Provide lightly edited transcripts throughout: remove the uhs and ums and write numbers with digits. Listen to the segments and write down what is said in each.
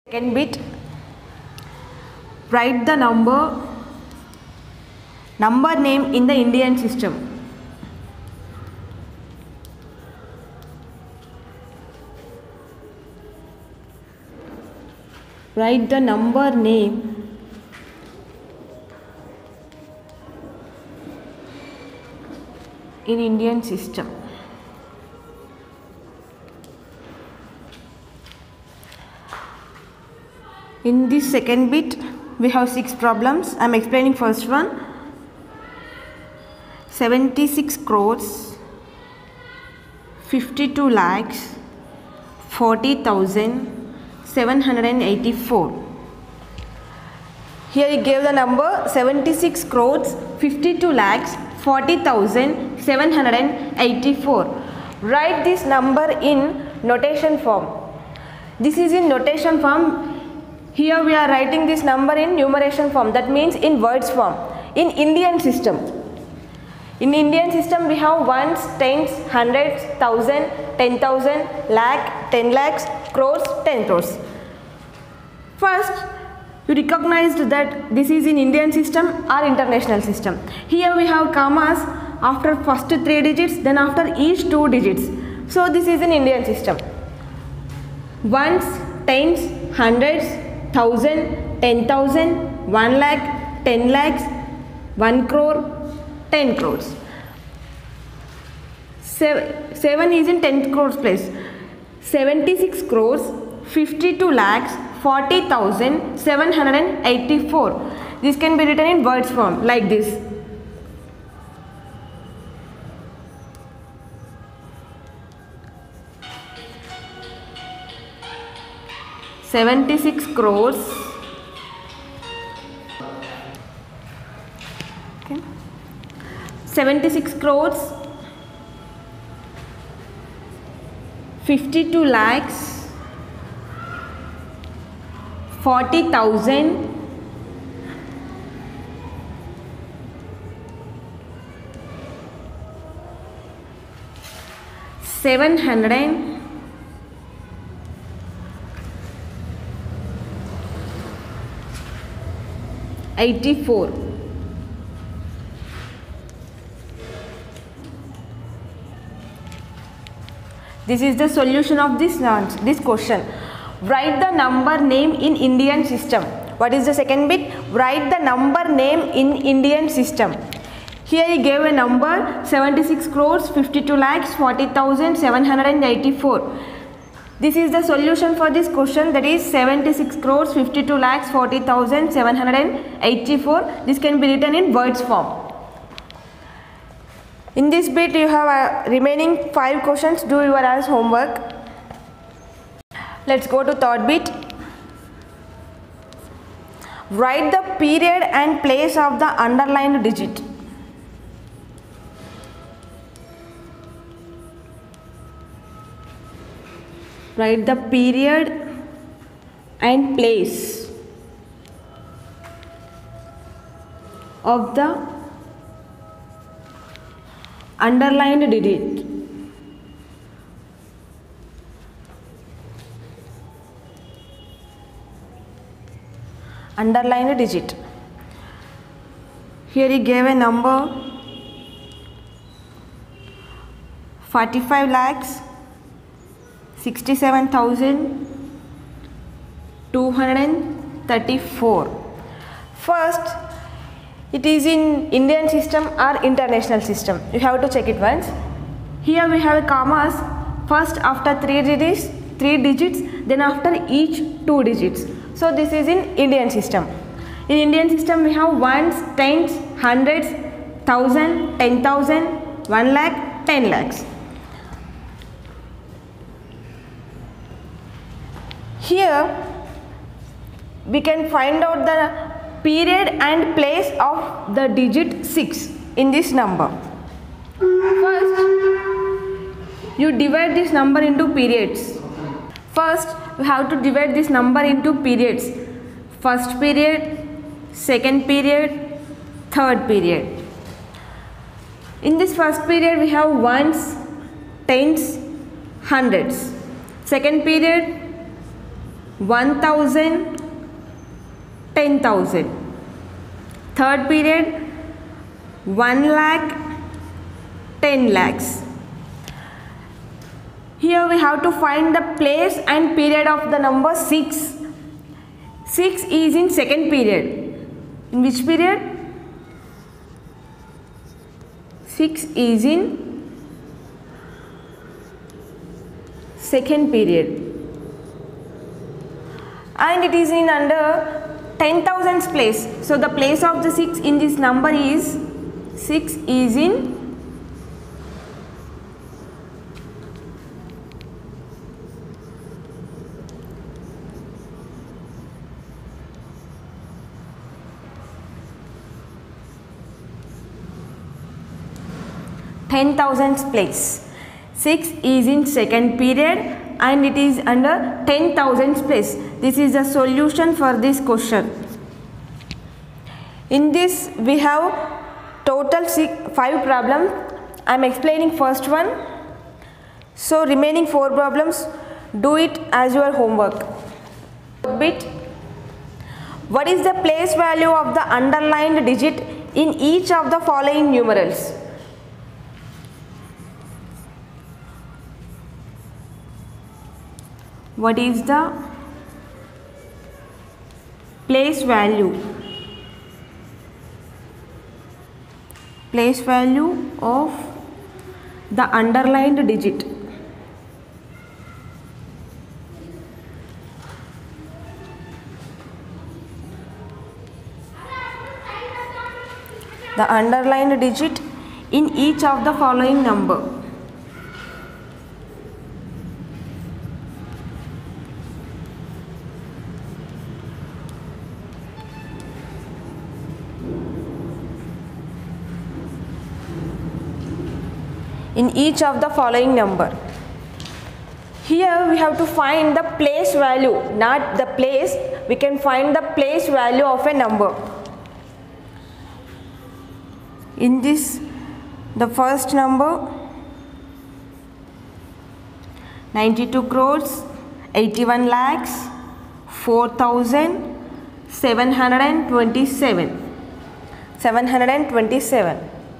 Second bit, write the number name in the Indian system. Write the number name in Indian system. In this second bit, we have 6 problems. I am explaining first one. 76 crores 52 lakhs 40,784. Here he gave the number 76 crores 52 lakhs 40,784. Write this number in notation form. This is in notation form. Here we are writing this number in numeration form, that means in words form. In Indian system, we have ones, tens, hundreds, thousand, 10,000, lakh, 10 lakhs, crores, 10 crores. First, you recognized that this is in Indian system or international system. Here we have commas after first 3 digits, then after each 2 digits. So this is in Indian system. Ones, tens, hundreds, 1,000, 10,000, 1 lakh, 10 lakhs, 1 crore, 10 crores. 7 is in 10 crores place. 76 crores, 52 lakhs, 40,784. This can be written in words form like this. $76 crores, okay. 76 crores 52 lakhs 40,000 784. This is the solution of this question. Write the number name in Indian system. What is the second bit? Write the number name in Indian system. Here he gave a number 76 crores 52 lakhs 40,784. This is the solution for this question, that is 76 crores 52 lakhs 40,784. This can be written in words form. In this bit you have remaining 5 questions. Do your as homework. Let's go to third bit. Write the period and place of the underlined digit. Write the period and place of the underlined digit. Underlined digit. Here he gave a number 45 lakhs 67,234. First, it is in Indian system or international system. You have to check it once. Here we have commas first after 3 digits, then after each 2 digits. So this is in Indian system. In Indian system we have ones, tens, hundreds, 1,000, 10,000, 1 lakh, 10 lakhs. Here we can find out the period and place of the digit 6 in this number. First, you divide this number into periods. First, you have to divide this number into periods. First period, second period, third period. In this first period, we have ones, tens, hundreds. Second period 1,000, 10,000. Third period 1 lakh, 10 lakhs. Here we have to find the place and period of the number 6. 6 is in second period. In which period? 6 is in second period. And it is in under 10,000's place. So the place of the 6 in this number is 6 is in $10,000's place. 6 is in second period and it is under 10,000's place. This is the solution for this question. In this we have total 5 problems. I am explaining first one. So remaining 4 problems, do it as your homework. Bit. What is the place value of the underlined digit in each of the following numerals? What is the place value of the underlined digit? The underlined digit in each of the following number. In each of the following number. Here we have to find the place value, not the place. We can find the place value of a number. In this, the first number 92 crores, 81 lakhs, 4,727.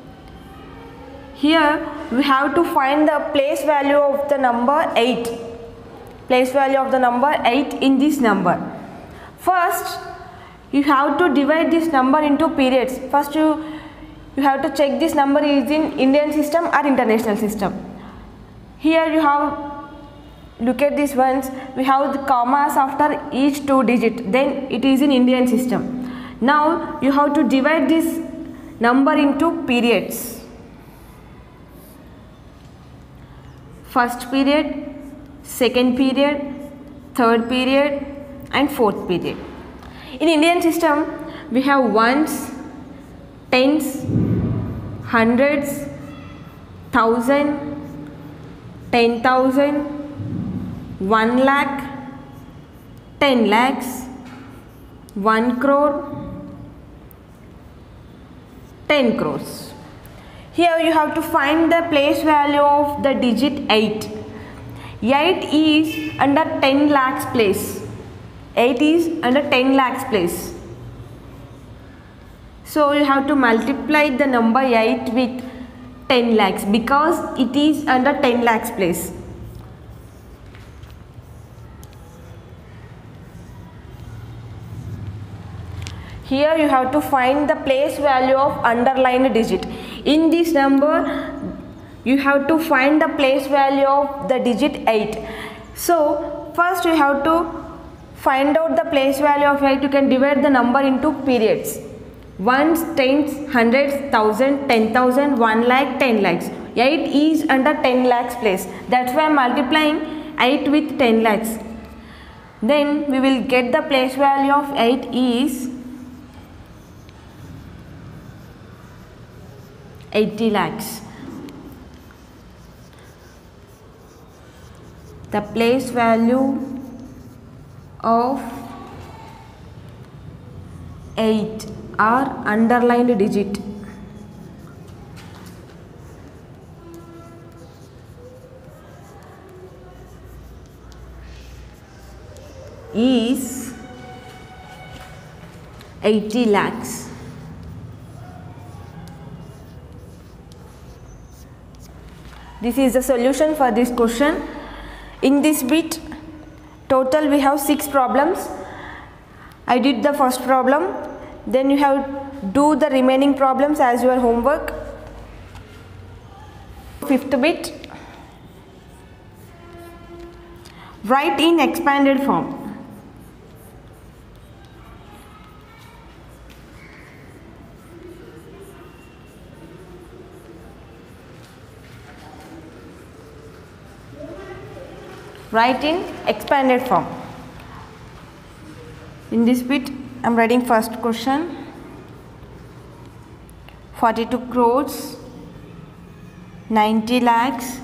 Here we have to find the place value of the number 8. Place value of the number 8 in this number. First, you have to divide this number into periods. First, you have to check this number is in Indian system or international system. Here you have, look at these ones, we have the commas after each 2 digit, then it is in Indian system. Now you have to divide this number into periods. First period, second period, third period and fourth period. In Indian system we have ones, tens, hundreds, 1,000, 10,000, 1 lakh, 10 lakhs, 1 crore, 10 crores. Here you have to find the place value of the digit 8. 8 is under 10 lakhs place. 8 is under 10 lakhs place. So you have to multiply the number 8 with 10 lakhs because it is under 10 lakhs place. Here you have to find the place value of underlined digit. In this number you have to find the place value of the digit 8. So first you have to find out the place value of 8. You can divide the number into periods. Ones, tens, hundreds, 1,000, 10,000, 1 lakh, 10 lakhs. 8 is under 10 lakhs place. That's why I am multiplying 8 with 10 lakhs. Then we will get the place value of 8 is 80 lakhs. The place value of 8 are underlined digit. is 80 lakhs. This is the solution for this question. In this bit, total we have 6 problems. I did the first problem. Then you have do the remaining problems as your homework. Fifth bit, write in expanded form. Write in expanded form. In this bit, I am writing first question. 42 crores, 90 lakhs,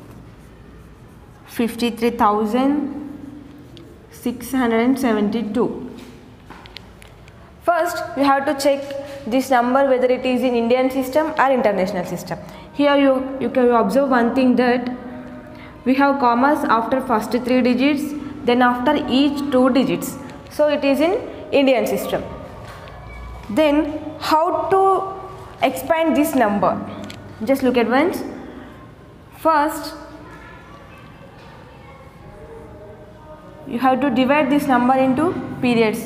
53,672. First, you have to check this number whether it is in Indian system or international system. Here you can observe one thing, that we have commas after first 3 digits, then after each 2 digits. So it is in Indian system. Then how to expand this number? Just look at once. First, you have to divide this number into periods.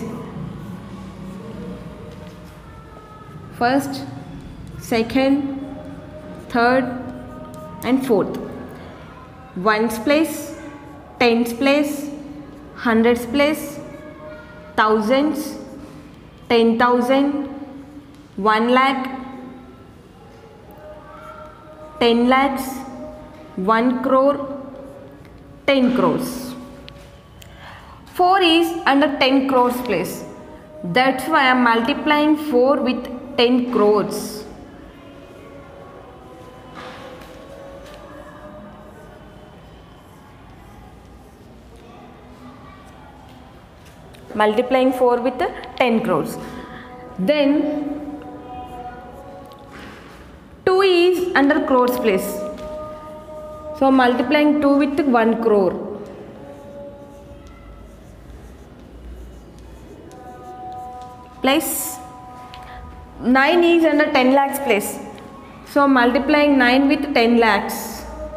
First, second, third and fourth. Ones place, tens place, hundreds place, thousands, 10,000, 1 lakh, 10 lakhs, 1 crore, 10 crores. 4 is under 10 crores place. That's why I am multiplying 4 with 10 crores. Multiplying 4 with 10 crores. Then 2 is under crores place. So multiplying 2 with 1 crore. Plus 9 is under 10 lakhs place. So multiplying 9 with 10 lakhs.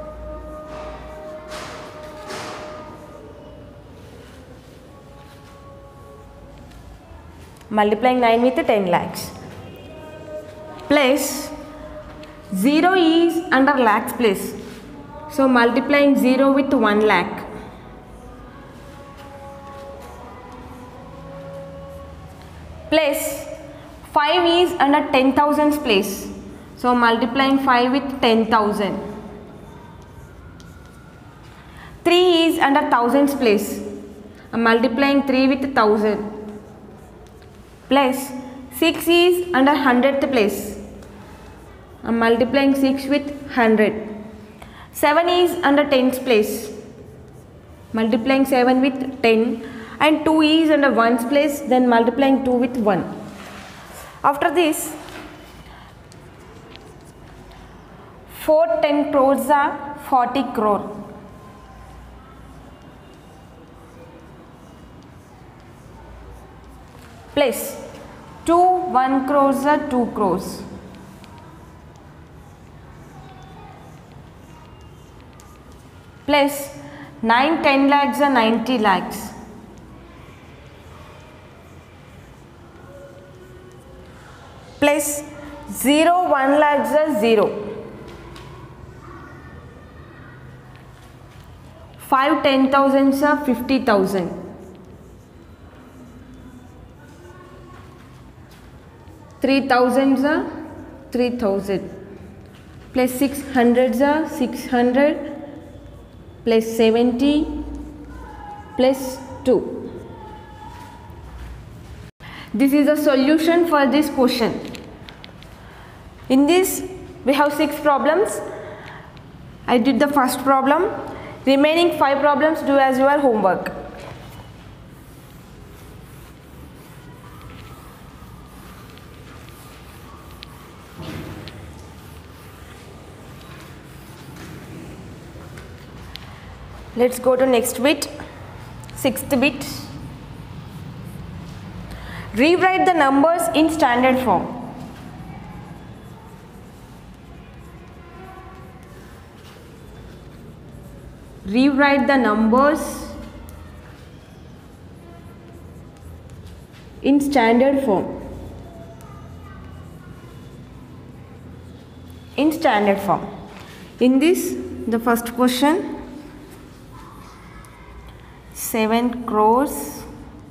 Multiplying 9 with 10 lakhs. Plus 0 is under lakhs place. So multiplying 0 with 1 lakh. Plus 5 is under 10,000 place. So multiplying 5 with 10,000. 3 is under thousands place. I'm multiplying 3 with 1000. Plus 6 is under hundredth place. I am multiplying 6 with 100. 7 is under tens place. Multiplying 7 with 10. And 2 is under ones place. Then multiplying 2 with 1. After this, 4 10 crores are 40 crore. Plus 2 1 crores are 2 crores. Plus 9 10 lakhs are 90 lakhs. Plus 0 1 lakhs are 0. 5 10,000s are 50,000. 3,000s are 3,000. Plus 600s are 600. Plus 70. Plus 2. This is the solution for this question. In this we have 6 problems. I did the first problem. Remaining 5 problems do as your homework. Let's go to next bit, 6th bit. Rewrite the numbers in standard form. Rewrite the numbers in standard form. In standard form. In this, the first question, 7 crores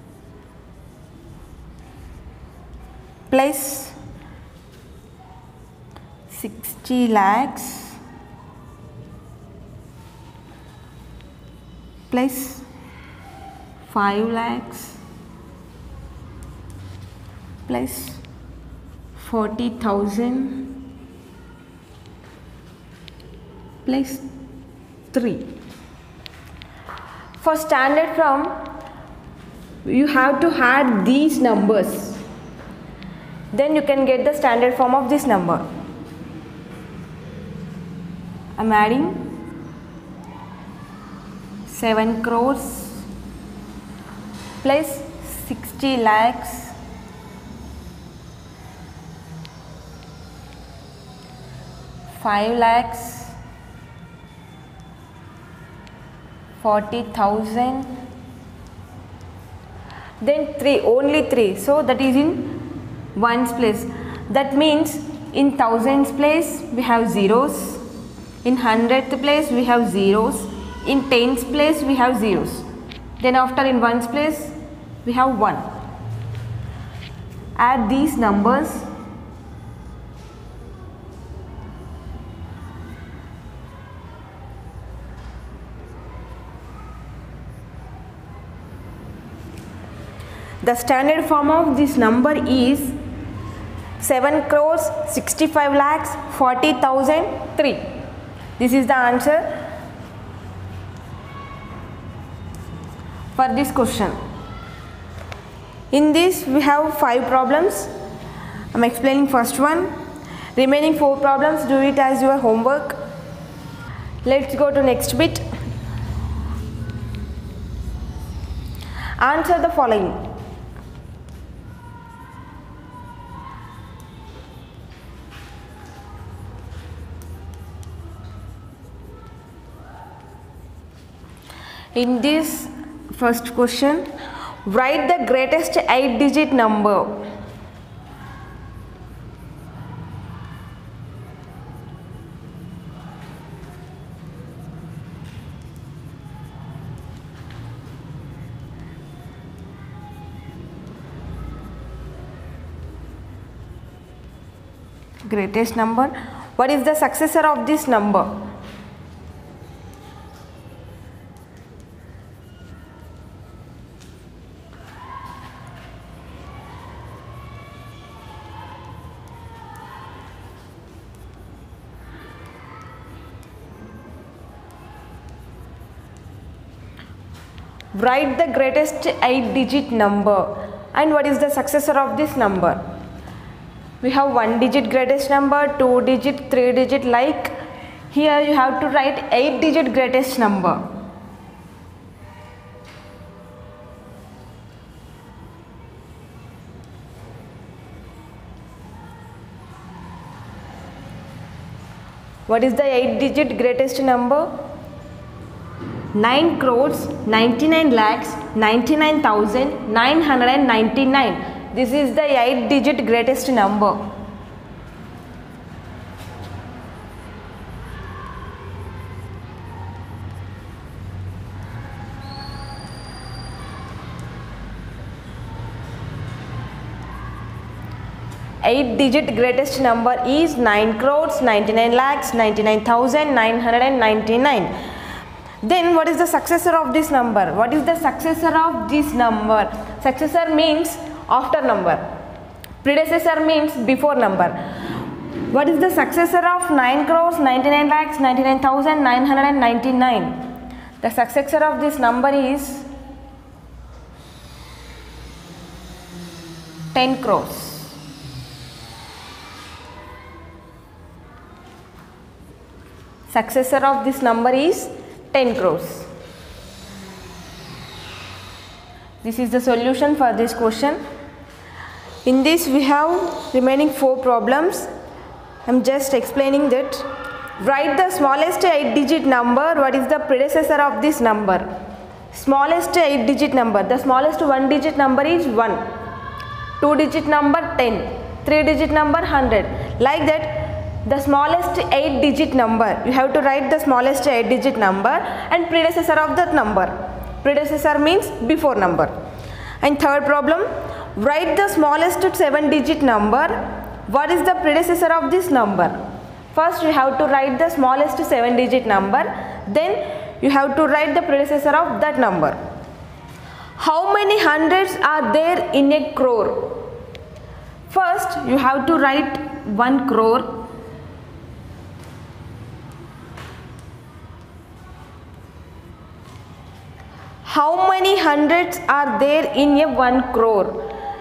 plus 60 lakhs plus 5 lakhs plus 40,000 plus 3. For standard form, you have to add these numbers. Then you can get the standard form of this number. I am adding 7 crores plus 60 lakhs five lakhs 40,000, then 3, only 3, so that is in ones place. That means in thousands place we have zeros, in hundredth place we have zeros, in tens place we have zeros, then after in ones place we have 1. Add these numbers. The standard form of this number is 7 crores 65 lakhs 40,003. This is the answer for this question. In this we have 5 problems. I am explaining first one. Remaining 4 problems, do it as your homework. Let's go to next bit. Answer the following. In this first question, write the greatest 8-digit number. Greatest number. What is the successor of this number? Write the greatest 8-digit number. And what is the successor of this number? We have 1-digit greatest number, 2-digit, 3-digit, like here you have to write 8-digit greatest number. What is the 8-digit greatest number? 9 crores 99 lakhs 99,999. This is the 8-digit greatest number. Eight-digit greatest number is 9 crores 99 lakhs 99,999. Then what is the successor of this number? What is the successor of this number? Successor means after number. Predecessor means before number. What is the successor of 9 crores 99 lakhs 99,999? The successor of this number is 10 crores. Successor of this number is 10 crores. This is the solution for this question. In this we have remaining 4 problems. I am just explaining that. Write the smallest 8-digit number. What is the predecessor of this number? Smallest 8-digit number. The smallest 1-digit number is 1. 2-digit number 10. 3-digit number 100. Like that. The smallest 8-digit number. You have to write the smallest 8-digit number and predecessor of that number. Predecessor means before number. And third problem. Write the smallest 7-digit number. What is the predecessor of this number? First you have to write the smallest 7-digit number. Then you have to write the predecessor of that number. How many hundreds are there in a crore? First you have to write 1 crore. How many hundreds are there in a 1 crore?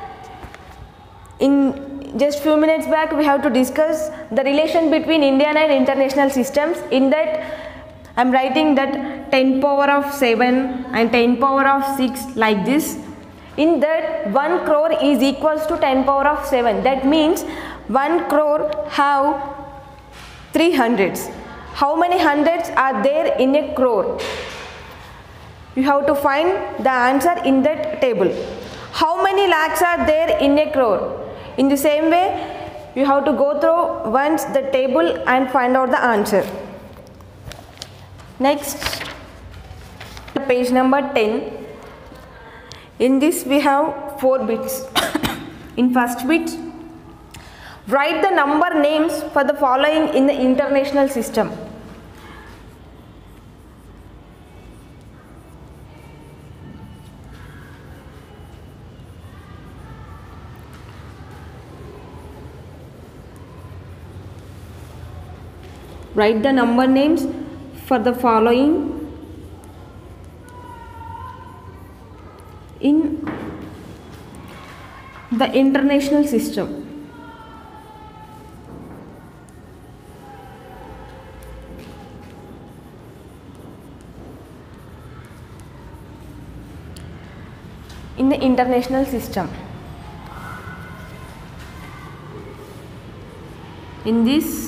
In just few minutes back we have to discuss the relation between Indian and international systems. In that I am writing that 10 power of 7 and 10 power of 6 like this. In that 1 crore is equals to 10 power of 7. That means 1 crore have 3 hundreds. How many hundreds are there in a crore? You have to find the answer in that table. How many lakhs are there in a crore? In the same way, you have to go through once the table and find out the answer. Next, page number 10. In this we have 4 bits. In first bit, write the number names for the following in the international system. Write the number names for the following in the international system. In the international system. In this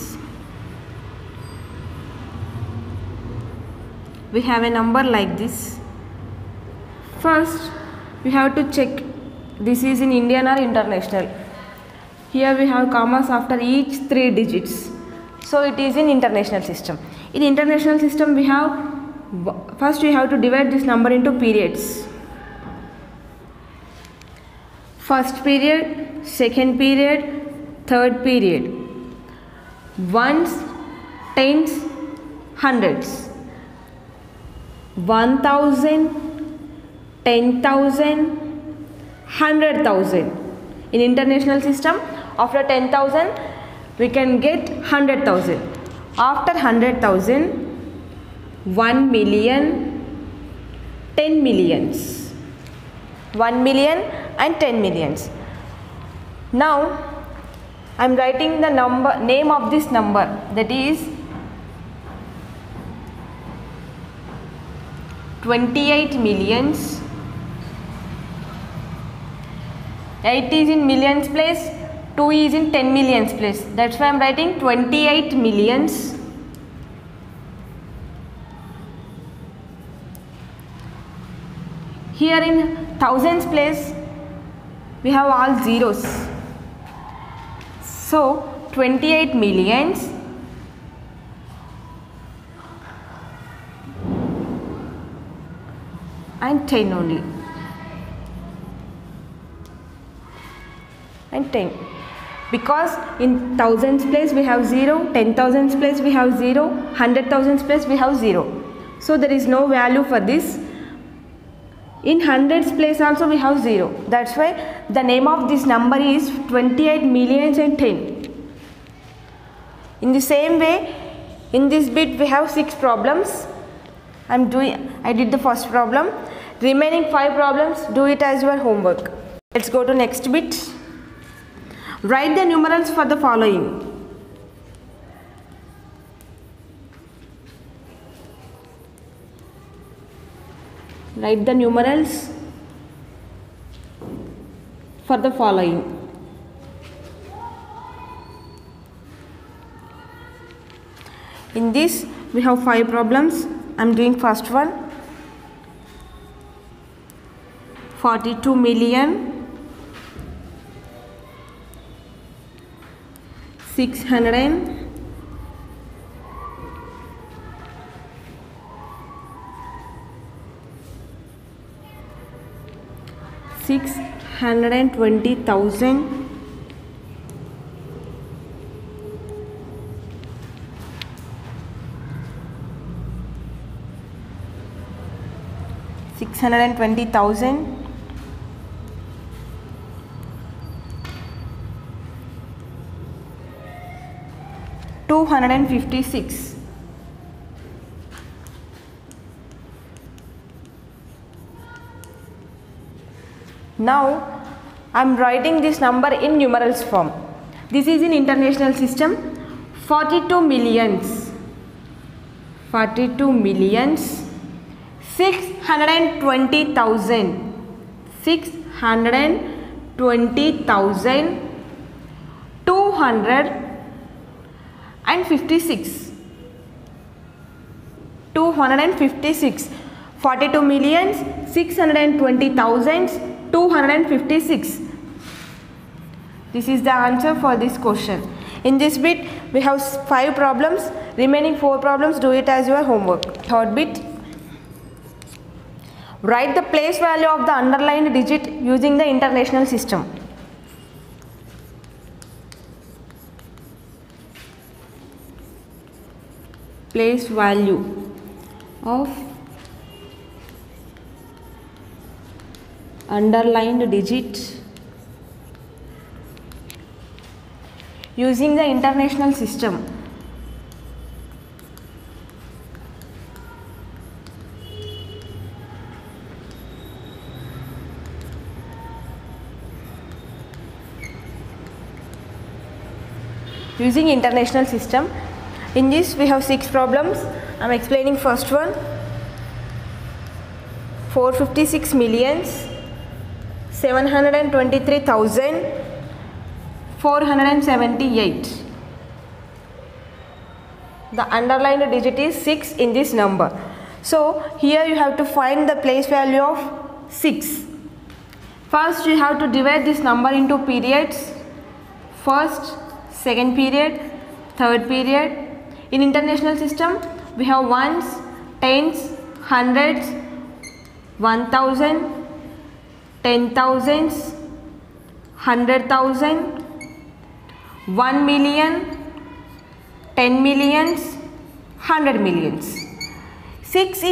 we have a number like this. First we have to check this is in Indian or international. Here we have commas after each 3 digits. So it is in international system. In international system we have, first we have to divide this number into periods. First period, second period, third period. Ones, tens, hundreds. 1,000, 10,000, 100,000. In international system, after 10,000 we can get 100,000. After 100,000, 1 million, 10 millions. 1 million and 10 millions. Now I am writing the name of this number, that is 28 millions. 8 is in millions place, 2 is in 10 millions place. That's why I am writing 28 millions. Here in thousands place we have all zeros. So 28 millions and 10 only. And 10, because in thousands place we have 0, 10,000s place we have 0, 100,000s place we have 0. So there is no value for this. In hundreds place also we have 0. That's why the name of this number is 28 millions and 10. In the same way, in this bit we have 6 problems. I did the first problem. Remaining 5 problems, do it as your homework. Let's go to next bit. Write the numerals for the following. Write the numerals for the following. In this we have 5 problems. I am doing first one. 42 million 600 620,000 620,000 256. Now I am writing this number in numerals form. This is in international system. 42 millions 620,000 256. 42 millions 620,000 256. This is the answer for this question. In this bit we have 5 problems. Remaining 4 problems, do it as your homework. Third bit, write the place value of the underlined digit using the international system. Place value of underlined digit using the international system. Using international system. In this we have 6 problems. I am explaining first one. 456 millions 723,478. The underlined digit is 6 in this number. So here you have to find the place value of 6. First you have to divide this number into periods. First, second period, third period. In international system we have ones, tens, hundreds, 1,000, 10,000s, 100,000, 1 million, 10 millions, 100 millions. 6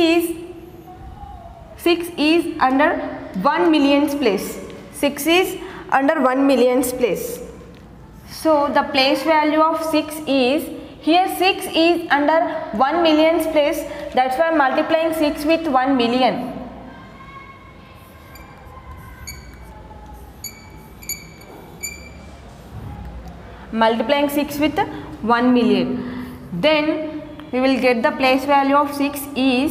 is under 1 million's place. 6 is under 1 million's place. So the place value of 6 is, here 6 is under 1 million's place, that's why I am multiplying 6 with 1 million. Multiplying 6 with 1 million. Then we will get the place value of 6 is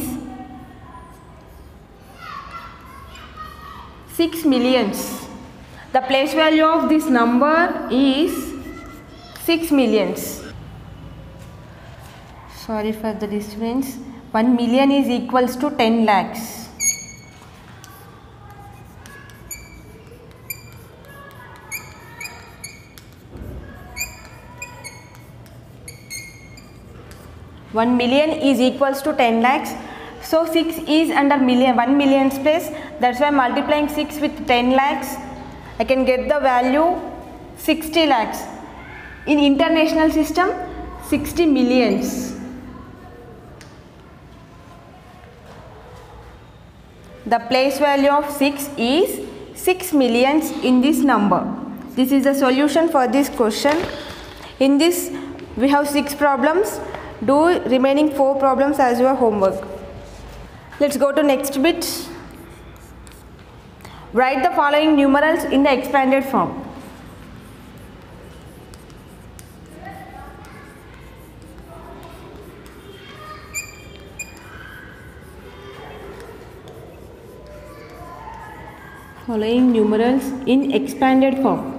6 millions. The place value of this number is 6 millions. Sorry for the difference. 1 million is equals to 10 lakhs. One million is equals to 10 lakhs. So 6 is under 1 million's place. That's why multiplying 6 with 10 lakhs. I can get the value 60 lakhs. In international system, 60 millions. The place value of 6 is 6 millions in this number. This is the solution for this question. In this we have 6 problems. Do remaining 4 problems as your homework. Let's go to next bit. Write the following numerals in the expanded form. Following numerals in expanded form.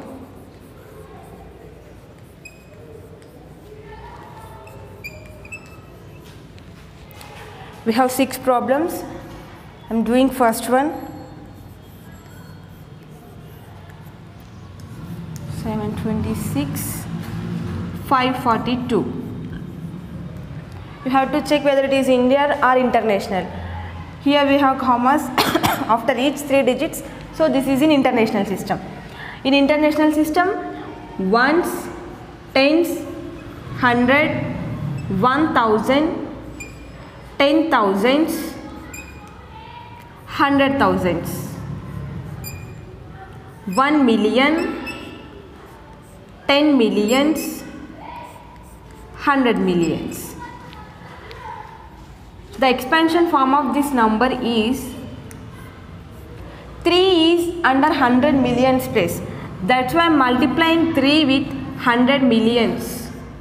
We have 6 problems. I am doing first one. 726, 542. You have to check whether it is Indian or international. Here we have commas after each 3 digits. So this is in international system. In international system, ones, tens, 100, 1000, 10,000s, 100,000s, 1 million, 10 millions, 100 millions. The expansion form of this number is 3 is under 100 millions place. That's why I am multiplying 3 with 100 millions.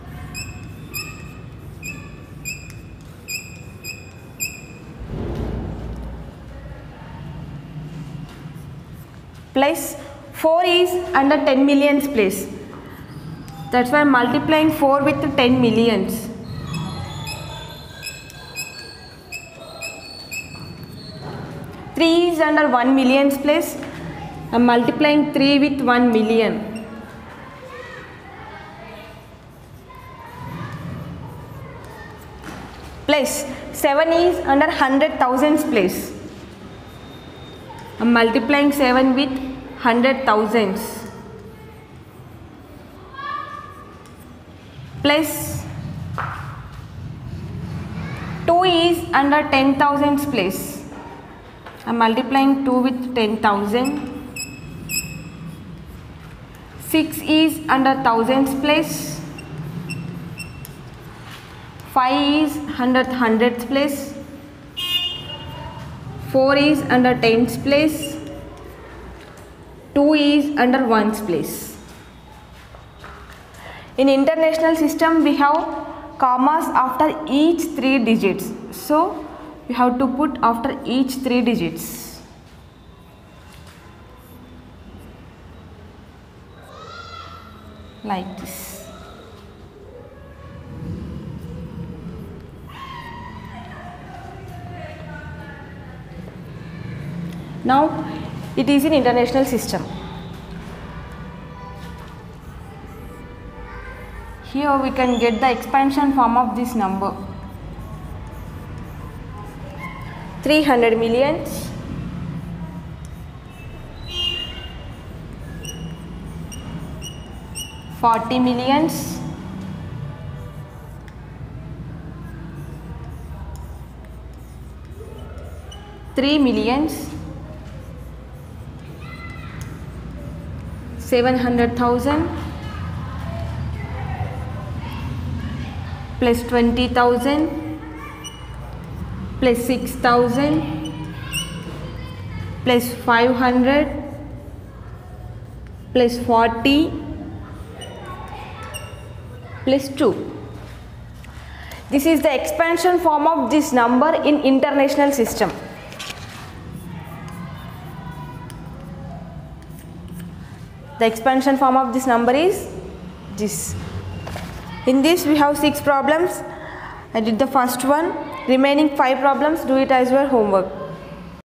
Plus 4 is under 10 millions place. That's why I am multiplying 4 with 10 millions. Three is under 1 million's place. I am multiplying 3 with 1 million. Plus 7 is under 100,000's place. I am multiplying 7 with 100,000s. Plus 2 is under 10,000's place. I am multiplying 2 with 10,000. 6 is under thousands place. 5 is under hundreds place. 4 is under tens place. 2 is under ones place. In international system, we have commas after each 3 digits. So you have to put after each 3 digits. Like this. Now it is in international system. Here we can get the expansion form of this number. 300 millions, 40 millions, 3 millions, 700,000 plus 20,000 plus 6,000 plus 500 plus 40 plus 2. This is the expansion form of this number in international system. The expansion form of this number is this. In this we have 6 problems. I did the first one. Remaining 5 problems, do it as your homework.